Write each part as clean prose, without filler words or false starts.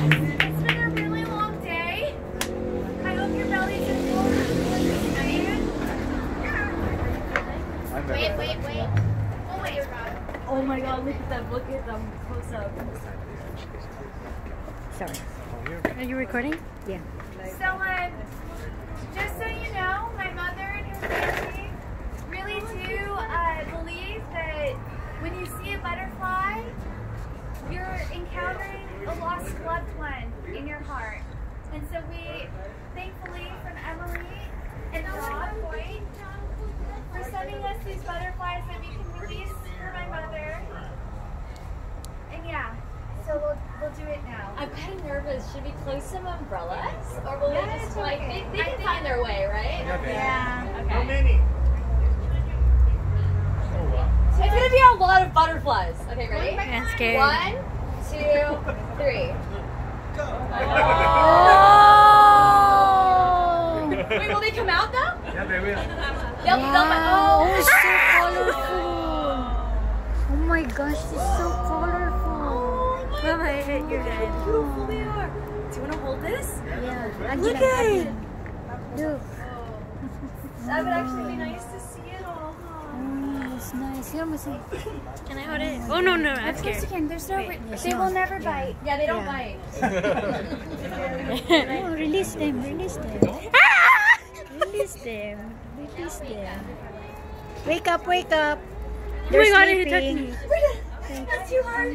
Yes! It's been a really long day. I hope your belly's in full. Wait. Oh my god. Oh my god, look at them close up. Sorry. Are you recording? Yeah. So, just so you know, my mother and her family really do believe that when you see a butterfly, you're encountering a lost loved one in your heart. And so we, thankfully, from Emily and Rob Boyd, for sending us these butterflies that we can release for my mother. And yeah, so we'll do it now. I'm kind of nervous. Should we close some umbrellas? Or will they just like, they can find their way, right? Yeah. Okay. How many? It's gonna be a lot of butterflies. Okay, ready? I'm scared. 1, 2, 3. Oh! Wait, will they come out though? Yeah, they will. Wow, it's so colorful. Oh my gosh, it's so colorful. Mama, I hit your head. How beautiful they are. Do you want to hold this? Yeah. Look at it. Look. That would actually be nice to see it all. Oh, it's nice. Here, Missy. Can I hold it? Oh no, I'm Of course you scared. can. There's no. They will never bite. Yeah, they don't Yeah. bite. Oh, release them. Release them. Release them. Release them. Wake up, wake up. They're sleeping. That's too hard.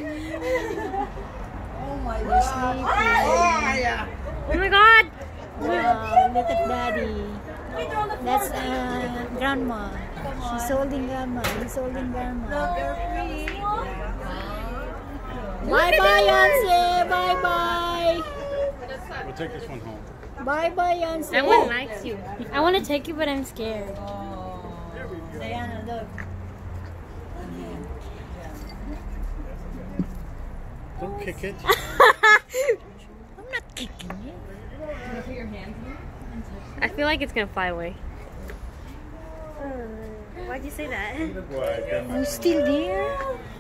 They're sleeping. Oh my god! Wow, look at daddy. That's grandma. She's holding grandma. He's holding grandma. Bye bye, Beyanse. Bye bye. We'll take this one home. Bye bye, Beyanse. I want to like you. I want to take you, but I'm scared. Diana, look. Don't kick it. I'm not kicking it. Put your hands in it. I feel like it's gonna fly away. Why'd you say that? I'm still there.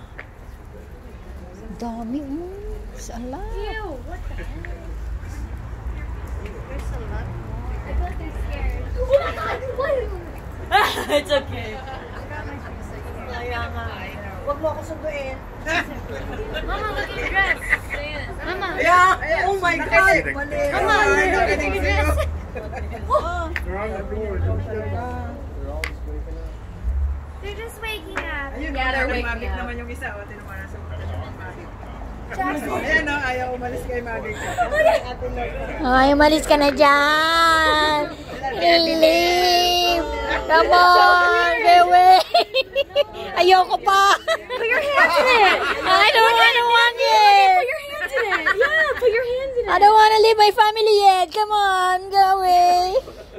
Dami. It's a lot. Ew, what the heck? There's a lot more. I feel like they're scared. Oh my god! What? It's okay. Huwag mo ako sunduin. Mama, look at your dress. Mama. Yeah. Oh my God. Mali. Mama, look at your dress. They're on the door. They're just waking up. Ayun, Yeah, they're waking Magic up. naman yung isa. O, tinuman na sa mga Magic. Jackson. Ayan o, ayaw umalis kay Magic. Ate Lord. Ay, umalis ka na dyan. Leave. Come on. Get away. Ayoko pa. Put your hands in it. I don't want it. Put your hands in it. Yeah, put your hands in it. I don't want to leave my family yet. Come on. Go away.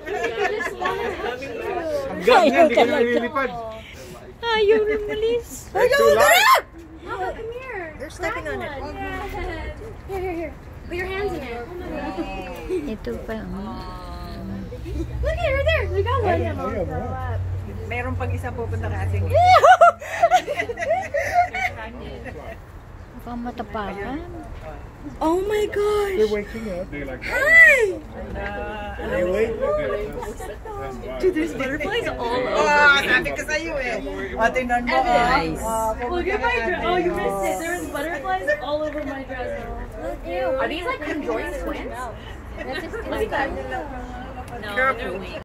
Hanggang yan, hindi ka na nililipad. Ayaw na umalis. It's too loud. Mama, come here. They're stepping on it. Here. Put your hands in it. Ito pa. Look at her there. We got one. Meron pang isa pupunta ka ating. Mukhang matapakan. Oh my gosh. They're waking up. They're like, Hi. they wait. Dude, there's butterflies all over. Oh, sabi ko sa'yo eh. O, tingnan mo. Nice. Pupunta Look at my ka dress. ating. Oh, you missed it. There was butterflies all over my dress. Ew. Are these like conjoined twins? Look at that. No, they're weak.